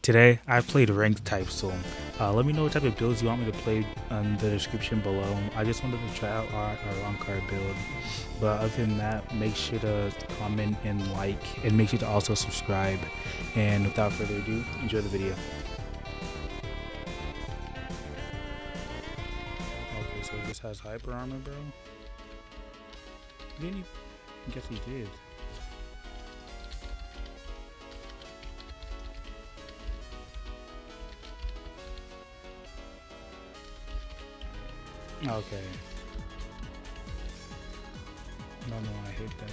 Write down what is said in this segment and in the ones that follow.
Today, I played ranked type, so let me know what type of builds you want me to play in the description below. I just wanted to try out our long card build, but other than that, make sure to comment and like, and make sure to also subscribe. And without further ado, enjoy the video. Okay, so this has hyper armor, bro. He didn't even, I guess he did. Okay. I don't know why I hate that.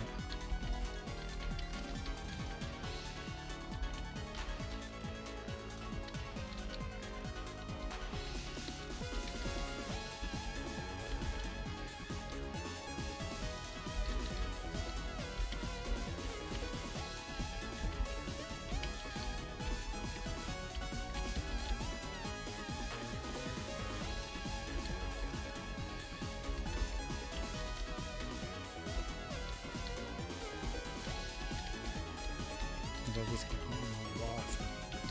That was lost.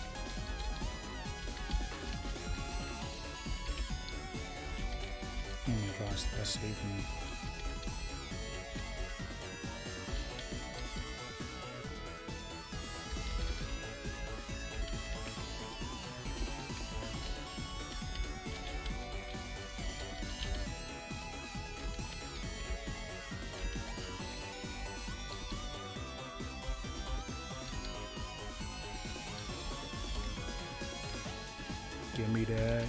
Oh my gosh, that saved me. Give me that.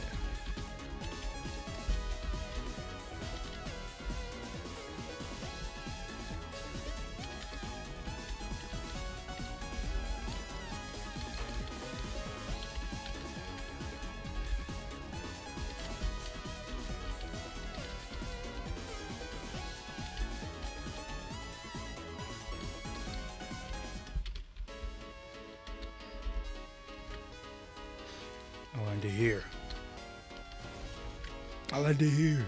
I like to hear. I like to hear.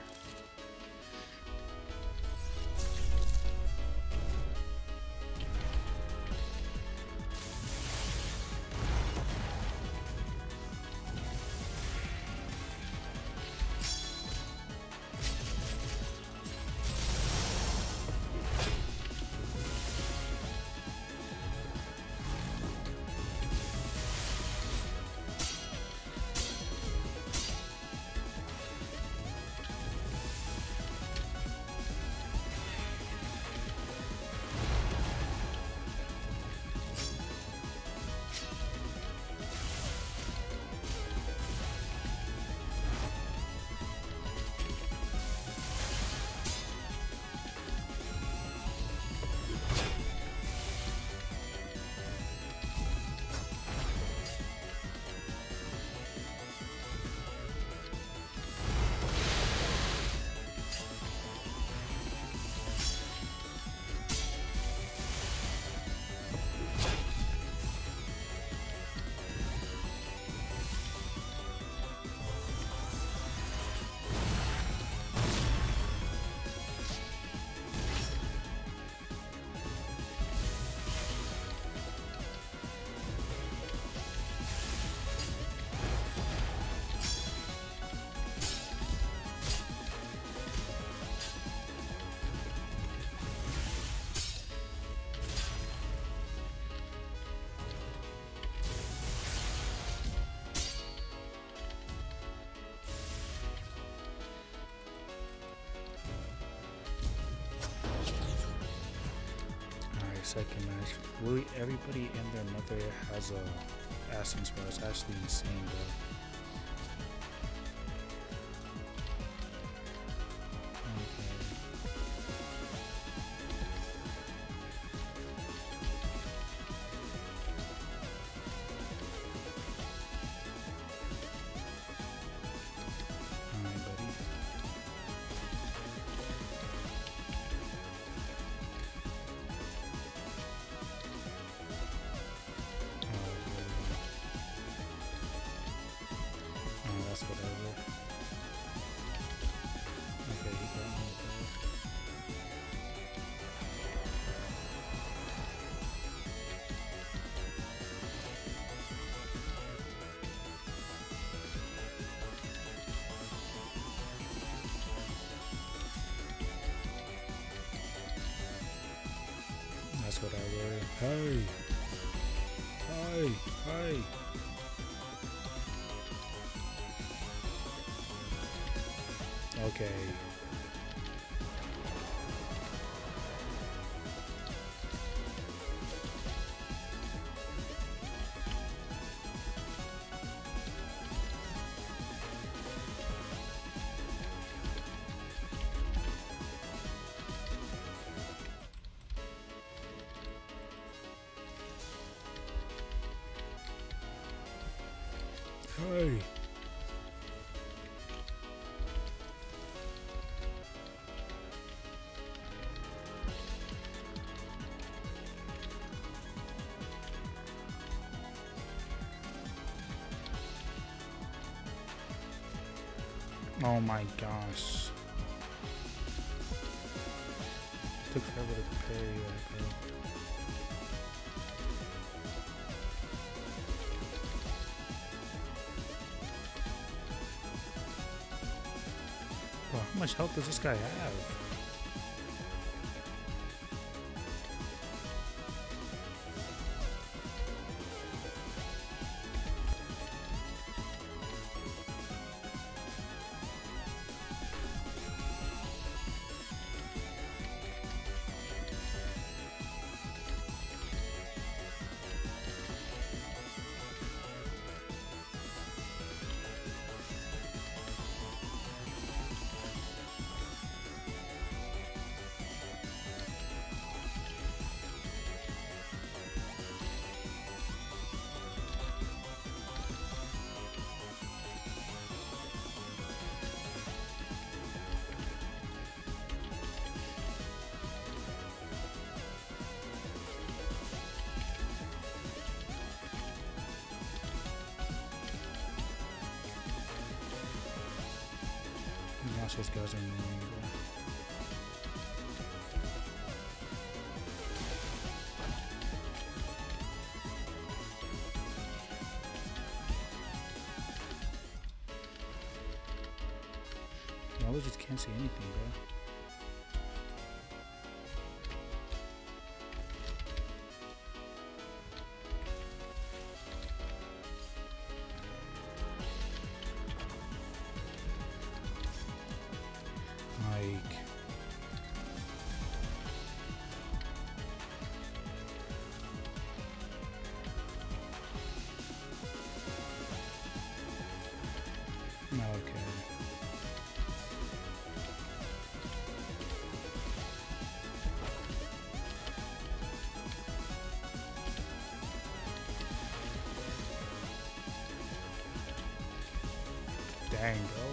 Second match. Really, everybody and their mother has a Essence, bro. It's actually insane, bro. whatever. Hey! Hey! Hey! Okay. Hey! Oh my gosh. Took forever to parry that, bro. Bro, how much health does this guy have? Gosh, these guys are annoying, bro. Y'all just can't see anything, bro. Like, okay. Dang, bro.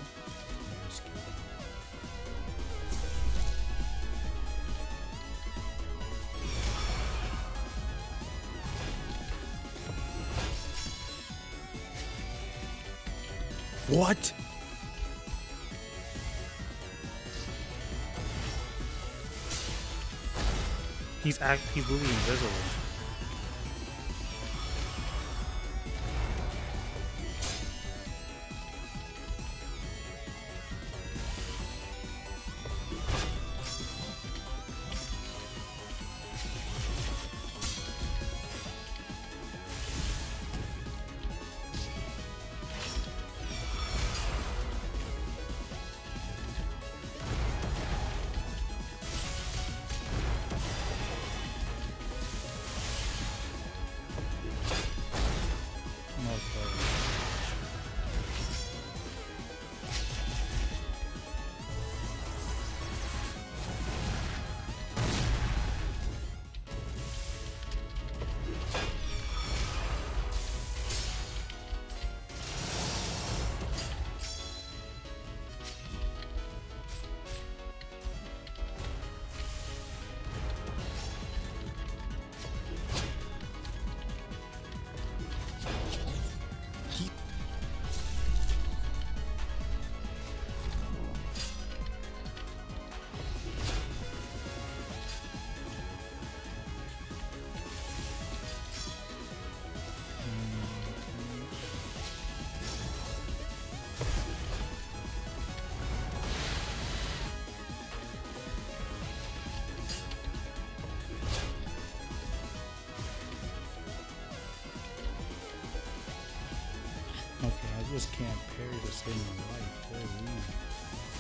What? He's literally invisible. Okay, I just can't parry to save my life. Holy.